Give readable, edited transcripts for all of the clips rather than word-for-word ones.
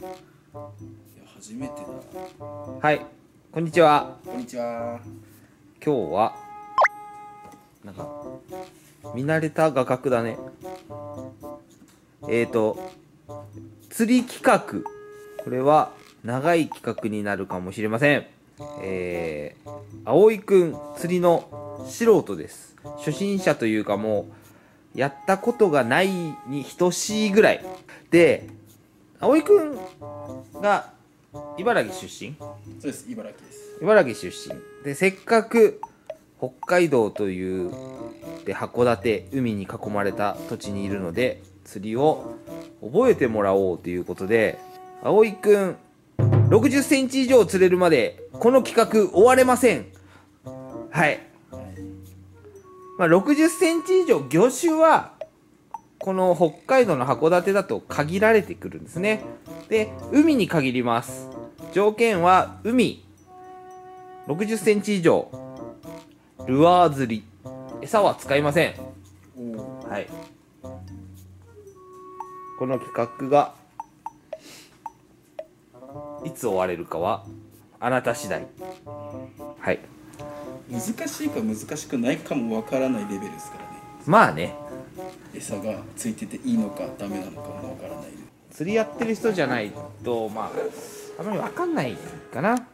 初めてだ。 はい、こんにちは。 こんにちは。 今日はなんか見慣れた画角だね。釣り企画。これは長い企画になるかもしれません。葵くん釣りの素人です。初心者というかもうやったことがないに等しいぐらいで、葵くんが茨城出身。 そうです、茨城です。 茨城出身で、せっかく北海道というで函館海に囲まれた土地にいるので、釣りを覚えてもらおうということで、葵くん60センチ以上釣れるまでこの企画終われません。はい、60センチ以上、魚種はこの北海道の函館だと限られてくるんですね。で、海に限ります。条件は海60センチ以上、ルアー釣り、餌は使いません。はい、この企画がいつ終われるかはあなた次第。はい、 難しいか難しくないかもわからないレベルですからね。 まあね、 餌がついてていいのかダメなのかもわからない。 釣りやってる人じゃないとあまり分かんないかな。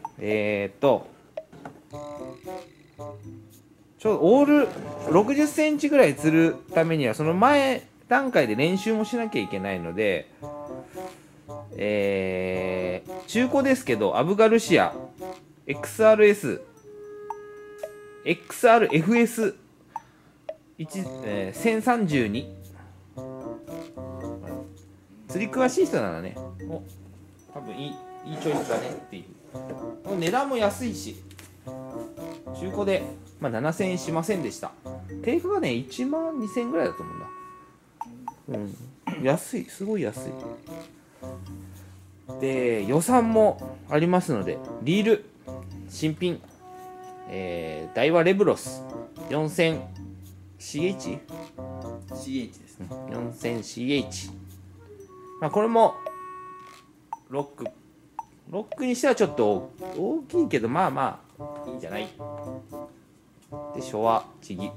オール60センチぐらい釣るためにはその前段階で練習もしなきゃいけないので、中古ですけどアブガルシア XRS XRFS 1032、釣り詳しい人ならね、多分いいチョイスだねっていう。値段も安いし、中古で、7000円しませんでした。定価がね1万2000円ぐらいだと思うんだ。安い、すごい安い。で、予算もありますので、リール新品、ダイワレブロス 4000CH？ CH ですね。 4000CH、これもロックにしてはちょっと大きいけど、いいんじゃない。で、昭和ちぎ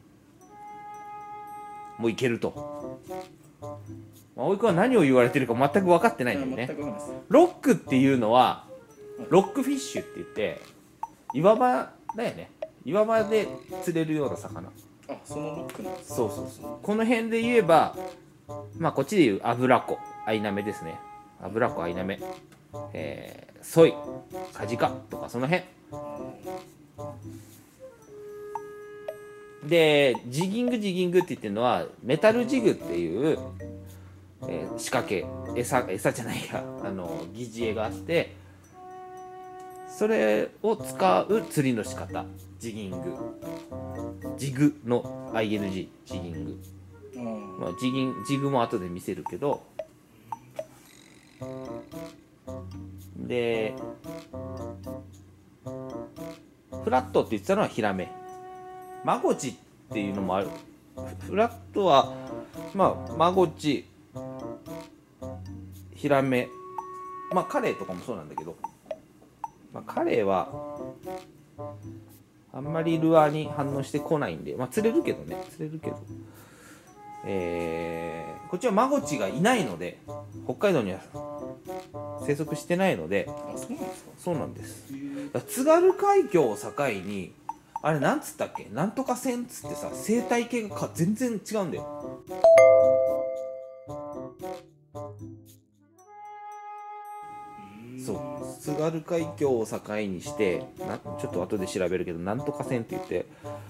もういけると。葵君は何を言われてるか全く分かってないんだよね。 全くわかんないです。 ロックっていうのはロックフィッシュって言って、岩場だよね。岩場で釣れるような魚。 あ、そのロックなんです。 そう。この辺で言えば、こっちで言うアブラコ、アイナメですね。アブラコ、アイナメ、ソイ、カジカとかその辺で、ジギングって言ってるのはメタルジグっていう、仕掛け、餌じゃないや、疑似餌があって、それを使う釣りの仕方、ジギング、ジグの ING、ジギング、ジグも後で見せるけど、で、フラットって言ってたのはヒラメ、マゴチっていうのもある。フラットはマゴチ、ヒラメ、カレイとかもそうなんだけど、カレイはあんまりルアーに反応してこないんで、釣れるけど、こっちはマゴチがいないので、北海道には生息してないので。 あ、そうなんですか。 そうなんです。津軽海峡を境に、あれなんつったっけ、なんとか線っつってさ、生態系が全然違うんだよ。そう、津軽海峡を境にしてちょっと後で調べるけど、なんとか線って言って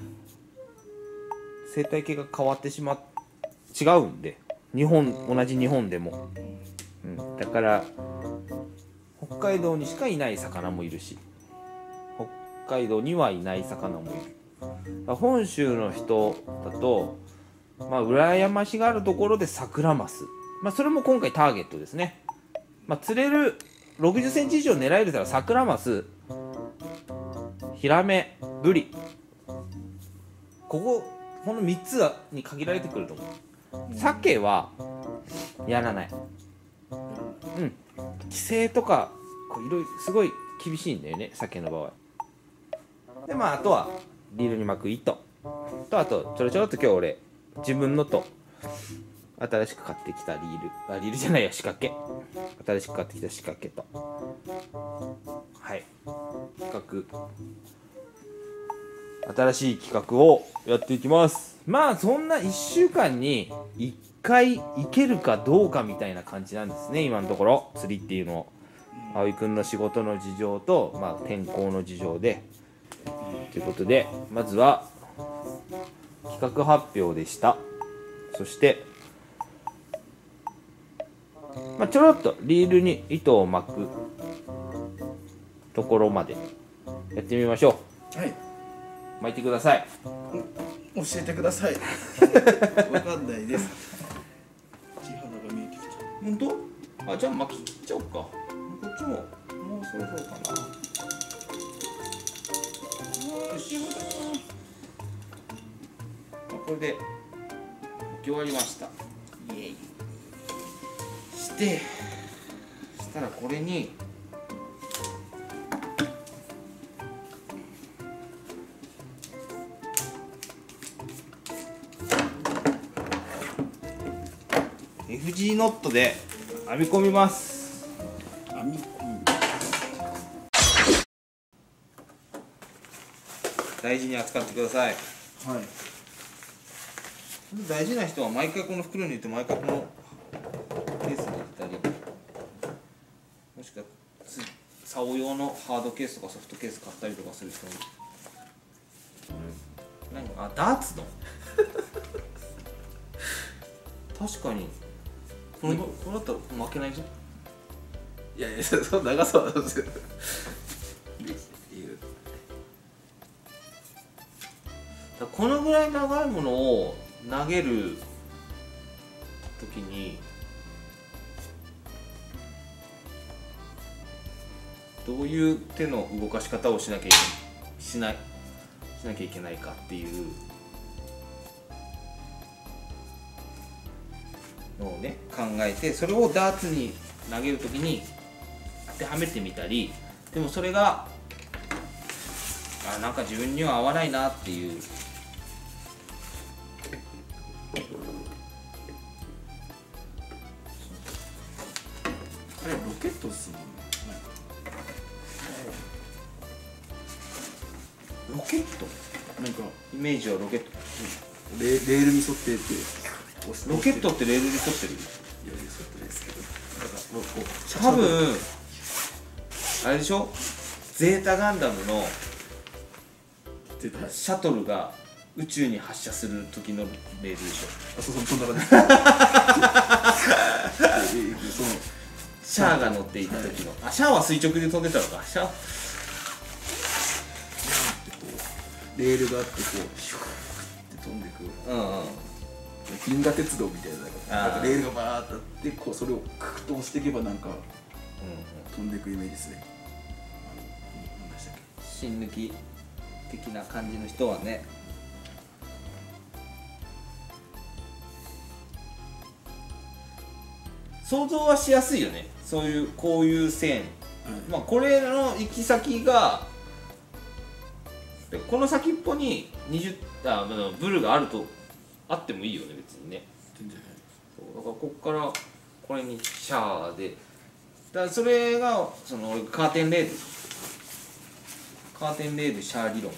生態系が変わって違うんで、同じ日本でも、だから北海道にしかいない魚もいるし、北海道にはいない魚もいる。本州の人だと羨ましがるところでサクラマス、それも今回ターゲットですね。釣れる60センチ以上狙えるから、サクラマス、ヒラメ、ブリ、この3つに限られてくると思う。鮭はやらない。 規制とかこういろいろすごい厳しいんだよね、酒の場合で。まああとはリールに巻く糸と、あとちょろちょろっと今日俺自分のと新しく買ってきたリールじゃないや、仕掛け、新しく買ってきた仕掛けと、はい企画、新しい企画をやっていきます。まあそんな1週間に1回行けるかどうかみたいな感じなんですね、今のところ釣りっていうのを。葵くんの仕事の事情と、まあ、天候の事情でということで、まずは企画発表でした。そして、まあ、ちょろっとリールに糸を巻くところまでやってみましょはい、 う。巻いてください。 教えてください。わかんないです。地肌が見えてきた。 本当？あ、じゃあ巻き切っちゃおうか。こっちももうそろそろかな。よし。これで巻き終わりました。イエイ。したらこれにFG ノットで編み込みます。 編み込む。 大事に扱ってください。 はい。 大事な人は毎回この袋に入れて毎回このケースに入れたり、もしくは竿用のハードケースとかソフトケース買ったりとかする人も、あ、ダーツの確かにこれだったら負けないぞ。 いやいや、そう長さはなんですよ。 このぐらい長いものを投げる時にどういう手の動かし方をしなきゃいけないかっていうのをね考えて、それをダーツに投げる時に当てはめてみたり、でもそれがなんか自分には合わないなっていうあれロケットっすもんね。 ロケットなんかイメージはロケット。 レールに沿っててロケットってレールに沿ってる？ いや沿ってないですけど、 多分あれでしょ、ゼータガンダムの出た。 シャトルが宇宙に発射する時のレールでしょ。 あ、そうそんな感じ。そのシャアが乗っていた時の、シャアは垂直で飛んでたのか。シャアレールがあってこうシューって飛んでくる銀河鉄道みたいな、なんかレールがバーってあってこうそれをクッと押していけばなんか飛んでいくイメージですね。何でしたっけ、 芯抜き的な感じの人はね、想像はしやすいよね。そういうこういう線、まあこれの行き先がこの先っぽにブルがあるとあってもいいよね、別にね。 全然そうだからこっからこれにシャーで、だからそれがそのカーテンレールシャー理論。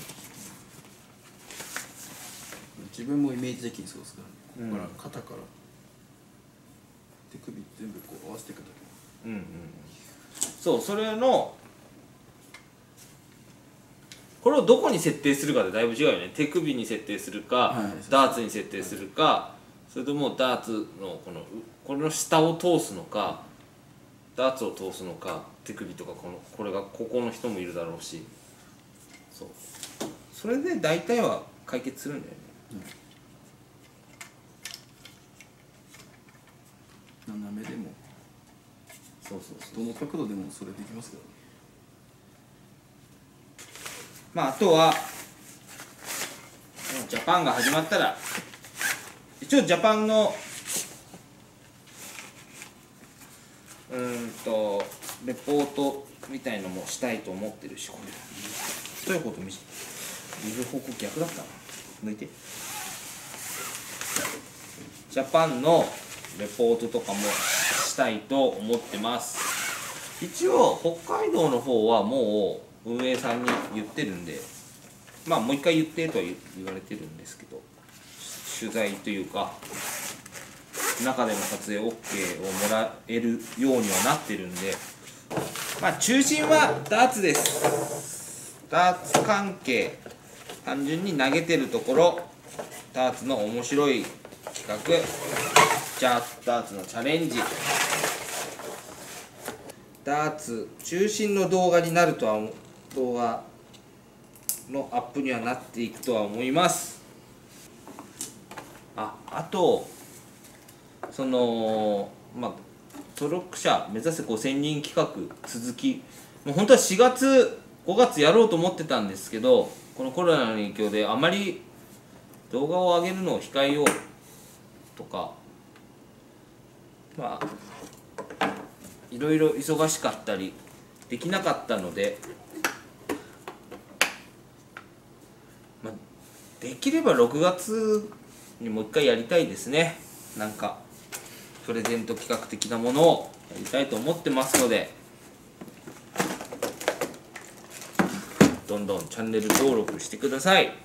自分もイメージ的にそうですからね。ここから肩から手首全部こう合わせていくだけ。 そう、それのこれをどこに設定するかでだいぶ違うよね。手首に設定するか、ダーツに設定するか、それともダーツのこれの下を通すのか、ダーツを通すのか、手首とかこれがここの人もいるだろうし、そう、それで大体は解決するんだよね。 斜めでもそうどの角度でもそれできますからね。 まああとはジャパンが始まったら、一応ジャパンのレポートみたいのもしたいと思ってるし、これどういうこと見る方向逆だったな。抜いてジャパンのレポートとかもしたいと思ってます。一応北海道の方はもう運営さんに言ってるんで、まあもう一回言ってとは言われてるんですけど、取材というか中での撮影 OK をもらえるようにはなってるんで、まあ中心はダーツです。ダーツ関係、単純に投げてるところ、ダーツの面白い企画、じゃあダーツのチャレンジ、ダーツ中心の動画になるとは、動画のアップにはなっていくとは思います。あとその登録者目指せ5000人企画続き、もう本当は4月5月やろうと思ってたんですけど、このコロナの影響であまり動画を上げるのを控えようとか、いろいろ忙しかったりできなかったので、できれば6月にもう一回やりたいですね。なんかプレゼント企画的なものをやりたいと思ってますので、どんどんチャンネル登録してください。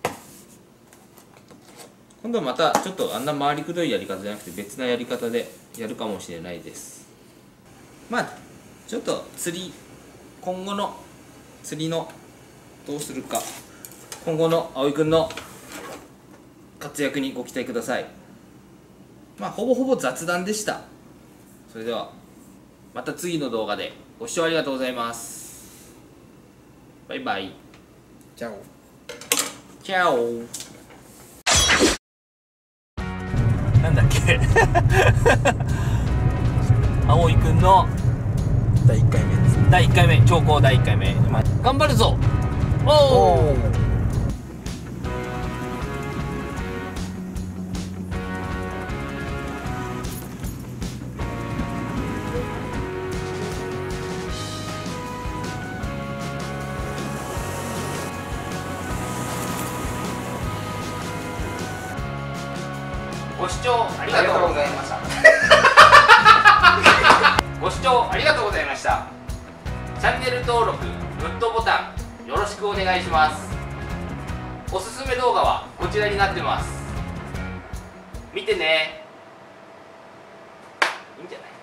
今度はまたちょっとあんな回りくどいやり方じゃなくて別なやり方でやるかもしれないです。ちょっと今後の釣りのどうするか、今後の葵くんの活躍にご期待ください。ほぼほぼ雑談でした。それではまた次の動画でご視聴ありがとうございます。バイバイ。 チャオチャオ。なんだっけ葵くんの第1回目です。 第1回目、長考第1回目、頑張るぞ。おお。ご視聴ありがとうございました。ご視聴ありがとうございました。チャンネル登録、グッドボタンよろしくお願いします。おすすめ動画はこちらになってます。見てね。いいんじゃない？